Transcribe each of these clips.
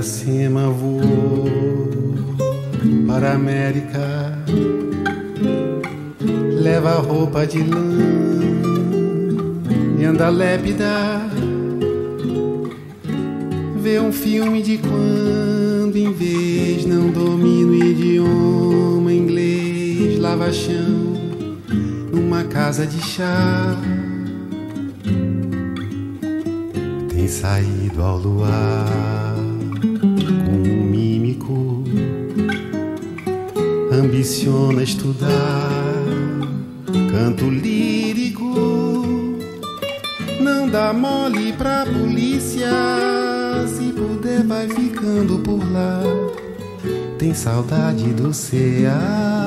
Iracema voou para a América, leva roupa de lã e anda lépida. Vê um filme de quando em vez não domina o idioma inglês. Lava chão numa casa de chá. Tem saído ao luar com um mímico. Ambiciona estudar canto lírico. Não dá mole pra polícia. Se puder vai ficando por lá. Tem saudade do Ceará,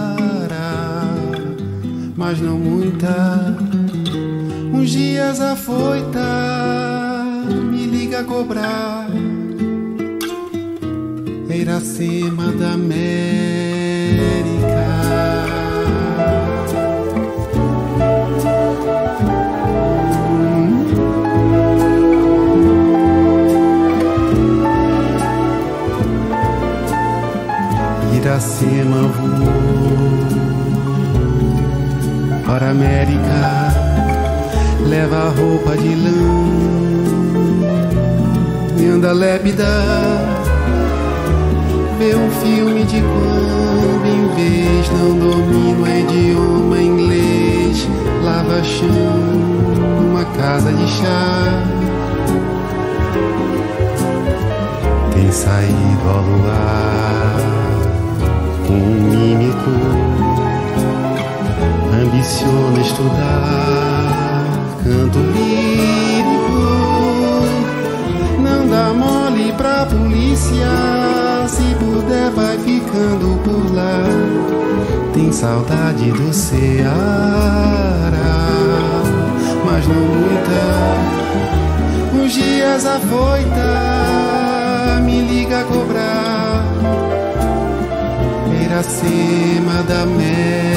mas não muita. Uns dias afoita, me liga a cobrar. Iracema da América. Iracema voou para a América, leva a roupa de lã e anda lépida. Vê um filme de quando em vez não domina o idioma inglês. Lava chão numa casa de chá. Tem saído ao luar com um mímico. Ambiciona estudar canto lírico. Não dá mole pra polícia. Se puder vai ficando por lá. Tem saudade do Ceará, mas não muita. Uns dias afoita, me liga a cobrar. Iracema da América.